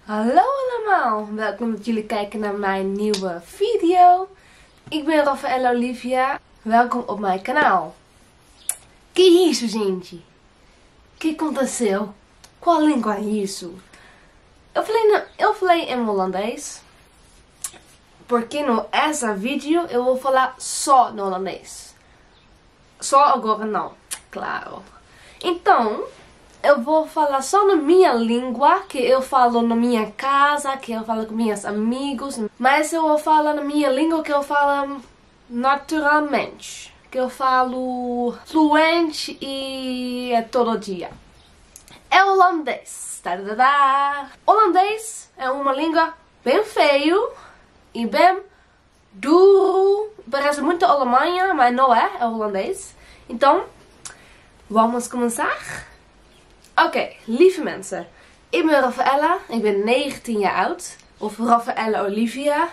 Hallo allemaal, welkom dat jullie kijken naar mijn nieuwe video. Ik ben Rafaela Olivia, welkom op mijn kanaal. Que isso, gente? Que aconteceu? Qual língua é isso? Eu falei em holandês, porque no essa vídeo eu vou falar só no holandês. Só agora não, claro. Então, eu vou falar só na minha língua, que eu falo na minha casa, que eu falo com meus amigos. Mas eu vou falar na minha língua que eu falo naturalmente. Que eu falo fluente e é todo dia. É holandês. Tadadá. Holandês é uma língua bem feio e bem duro. Parece muito Alemanha, mas não é, é holandês. Então, vamos começar? Oké, lieve mensen. Ik ben Rafaela. Ik ben 19 jaar oud. Of Rafaela Olivia.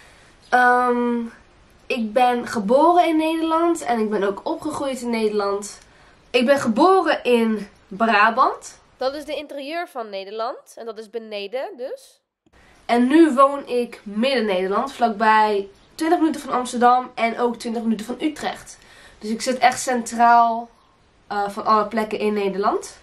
Ik ben geboren in Nederland. En ik ben ook opgegroeid in Nederland. Ik ben geboren in Brabant. Dat is de interieur van Nederland. En dat is beneden dus. En nu woon ik midden Nederland. Vlakbij 20 minuten van Amsterdam. En ook 20 minuten van Utrecht. Dus ik zit echt centraal van alle plekken in Nederland.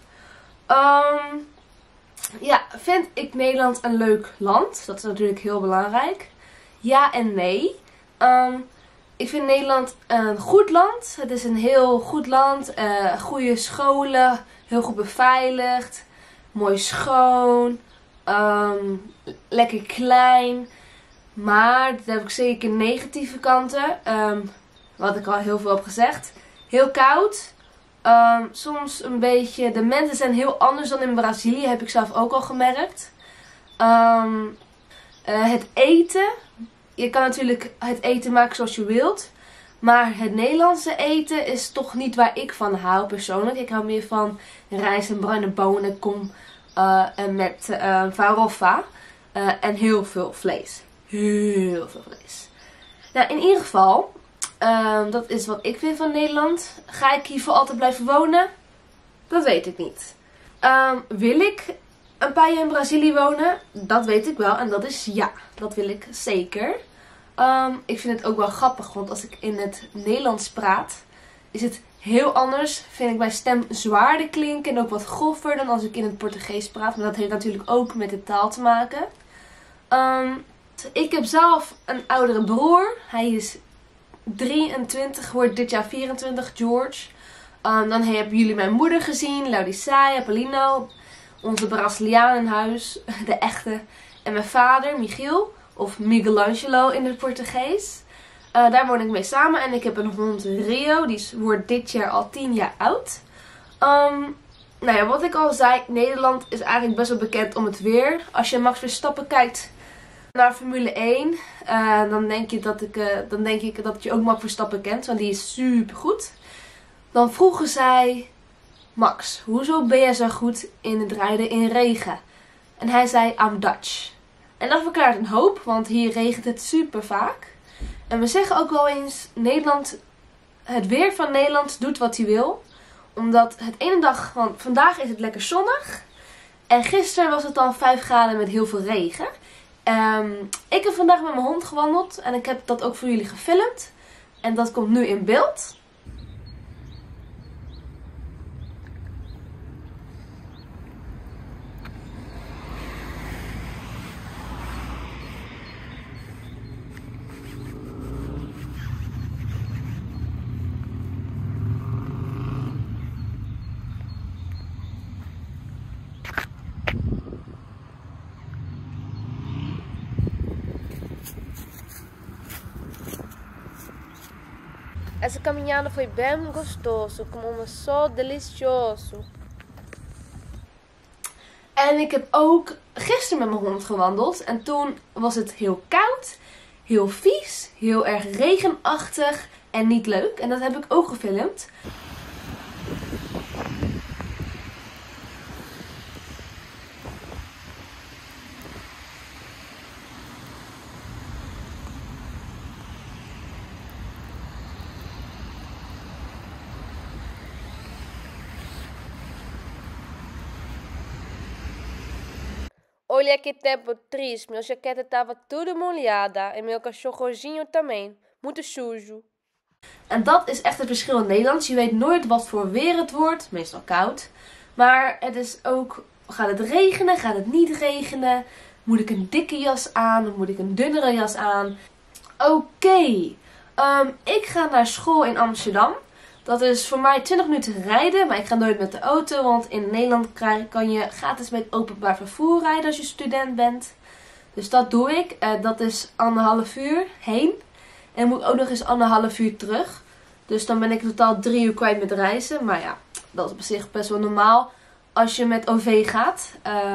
Ja, vind ik Nederland een leuk land? Dat is natuurlijk heel belangrijk. Ja en nee. Ik vind Nederland een goed land. Het is een heel goed land. Goede scholen. Heel goed beveiligd. Mooi schoon. Lekker klein. Maar dat heb ik zeker negatieve kanten. Wat ik al heel veel heb gezegd. Heel koud. Soms een beetje, de mensen zijn heel anders dan in Brazilië, heb ik zelf ook al gemerkt. Het eten, je kan natuurlijk het eten maken zoals je wilt. Maar het Nederlandse eten is toch niet waar ik van hou persoonlijk. Ik hou meer van rijst en bruine bonen, en met farofa. En heel veel vlees. Heel veel vlees. Nou, in ieder geval... dat is wat ik vind van Nederland. Ga ik hier voor altijd blijven wonen? Dat weet ik niet. Wil ik een paar jaar in Brazilië wonen? Dat weet ik wel. En dat is ja. Dat wil ik zeker. Ik vind het ook wel grappig. Want als ik in het Nederlands praat, is het heel anders. Vind ik mijn stem zwaarder klinken. En ook wat groffer dan als ik in het Portugees praat. Maar dat heeft natuurlijk ook met de taal te maken. Ik heb zelf een oudere broer. Hij is 23, wordt dit jaar 24, George. Dan hebben jullie mijn moeder gezien, Laudicea, Paulino, onze Braziliaan in huis, de echte. En mijn vader, Michiel, of Michelangelo in het Portugees. Daar woon ik mee samen en ik heb een hond, Rio, die wordt dit jaar al 10 jaar oud. Nou ja, wat ik al zei, Nederland is eigenlijk best wel bekend om het weer. Als je Max Verstappen kijkt naar Formule 1, dan denk ik dat je ook Max Verstappen kent, want die is super goed. Dan vroegen zij, Max, hoezo ben jij zo goed in het rijden in regen? En hij zei, I'm Dutch. En dat verklaart een hoop, want hier regent het super vaak. En we zeggen ook wel eens, het weer van Nederland doet wat hij wil. Omdat het ene dag, want vandaag is het lekker zonnig. En gisteren was het dan 5 graden met heel veel regen. Ik heb vandaag met mijn hond gewandeld en ik heb dat ook voor jullie gefilmd. En dat komt nu in beeld. Essa caminhada foi bem gostoso, como so delicioso. En ik heb ook gisteren met mijn hond gewandeld. En toen was het heel koud, heel vies, heel erg regenachtig en niet leuk. En dat heb ik ook gefilmd. Olha que tempo triste. Meu jaqueta tava tudo molhada. En meu cachorrozinho também. Muito sujo. En dat is echt het verschil in Nederlands. Je weet nooit wat voor weer het wordt. Meestal koud. Maar het is ook, gaat het regenen? Gaat het niet regenen? Moet ik een dikke jas aan? Of moet ik een dunnere jas aan? Oké. Ik ga naar school in Amsterdam. Dat is voor mij 20 minuten rijden. Maar ik ga nooit met de auto. Want in Nederland kan je gratis met openbaar vervoer rijden als je student bent. Dus dat doe ik. Dat is 1,5 uur heen. En moet ook nog eens 1,5 uur terug. Dus dan ben ik totaal 3 uur kwijt met reizen. Maar ja, dat is op zich best wel normaal als je met OV gaat.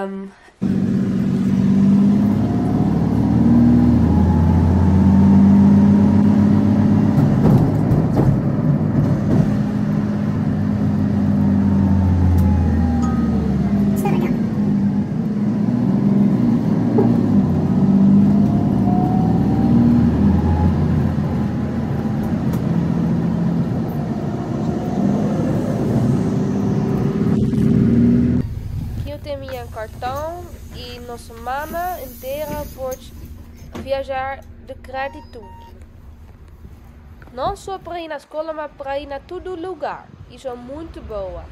Minha cartão e na semana inteira pode viajar de crédito. Não só para ir na escola, mas para ir naar todo lugar. Isso é muito boa.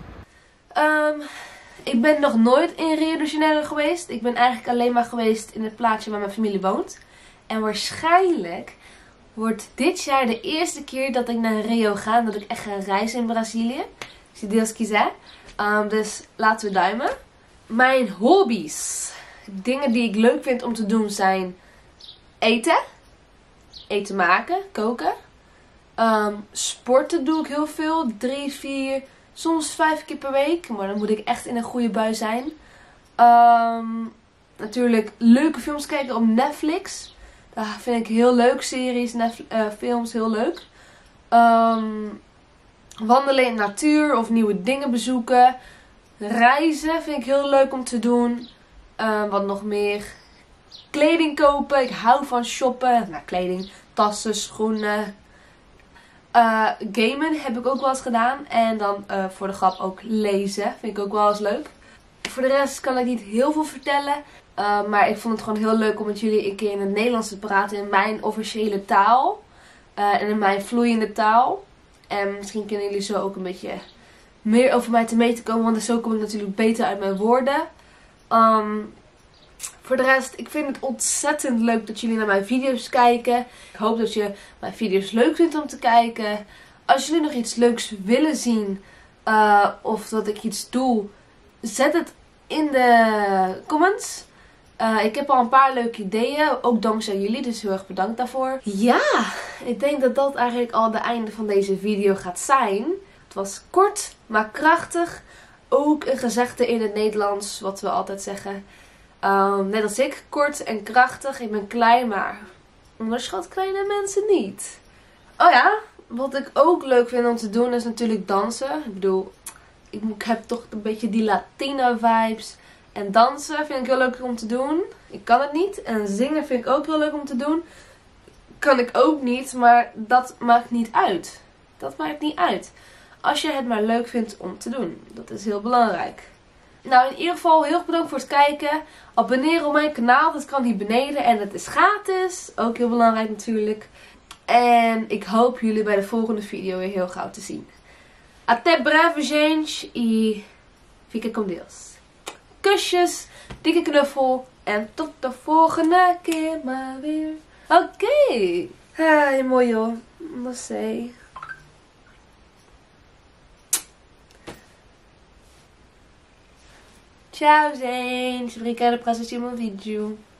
Ik ben nog nooit in Rio de Janeiro geweest. Ik ben eigenlijk alleen maar geweest in het plaatsje waar mijn familie woont. En waarschijnlijk wordt dit jaar de eerste keer dat ik naar Rio ga. En dat ik echt ga reizen in Brazilië. Se Deus quiser. Dus laten we duimen. Mijn hobby's. Dingen die ik leuk vind om te doen zijn eten. Eten maken, koken. Sporten doe ik heel veel. 3, 4, soms 5 keer per week. Maar dan moet ik echt in een goede bui zijn. Natuurlijk leuke films kijken op Netflix. Dat vind ik heel leuk. Series, films heel leuk. Wandelen in de natuur of nieuwe dingen bezoeken. Reizen vind ik heel leuk om te doen. Wat nog meer? Kleding kopen. Ik hou van shoppen. Nou, kleding, tassen, schoenen. Gamen heb ik ook wel eens gedaan. En dan voor de grap ook lezen. Vind ik ook wel eens leuk. Voor de rest kan ik niet heel veel vertellen. Maar ik vond het gewoon heel leuk om met jullie een keer in het Nederlands te praten. In mijn officiële taal. En in mijn vloeiende taal. En misschien kunnen jullie zo ook een beetje meer over mij te weten komen. Want zo kom ik natuurlijk beter uit mijn woorden. Voor de rest, ik vind het ontzettend leuk dat jullie naar mijn video's kijken. Ik hoop dat je mijn video's leuk vindt om te kijken. Als jullie nog iets leuks willen zien. Of dat ik iets doe. Zet het in de comments. Ik heb al een paar leuke ideeën. Ook dankzij jullie. Dus heel erg bedankt daarvoor. Ja, ik denk dat dat eigenlijk al het einde van deze video gaat zijn. Het was kort, maar krachtig. Ook een gezegde in het Nederlands. Wat we altijd zeggen. Net als ik. Kort en krachtig. Ik ben klein, maar onderschat kleine mensen niet. Oh ja, wat ik ook leuk vind om te doen is natuurlijk dansen. Ik bedoel, ik heb toch een beetje die Latina vibes. En dansen vind ik heel leuk om te doen. Ik kan het niet. En zingen vind ik ook heel leuk om te doen. Kan ik ook niet, maar dat maakt niet uit. Dat maakt niet uit. Als je het maar leuk vindt om te doen. Dat is heel belangrijk. Nou, in ieder geval heel erg bedankt voor het kijken. Abonneer op mijn kanaal. Dat kan hier beneden. En het is gratis. Ook heel belangrijk natuurlijk. En ik hoop jullie bij de volgende video weer heel gauw te zien. Até breve, gente. E fica com Deus. Kusjes, dikke knuffel. En tot de volgende keer maar weer. Oké. Ai, mooi hoor. Não sei. Tchau, gente. Obrigada por assistir meu vídeo.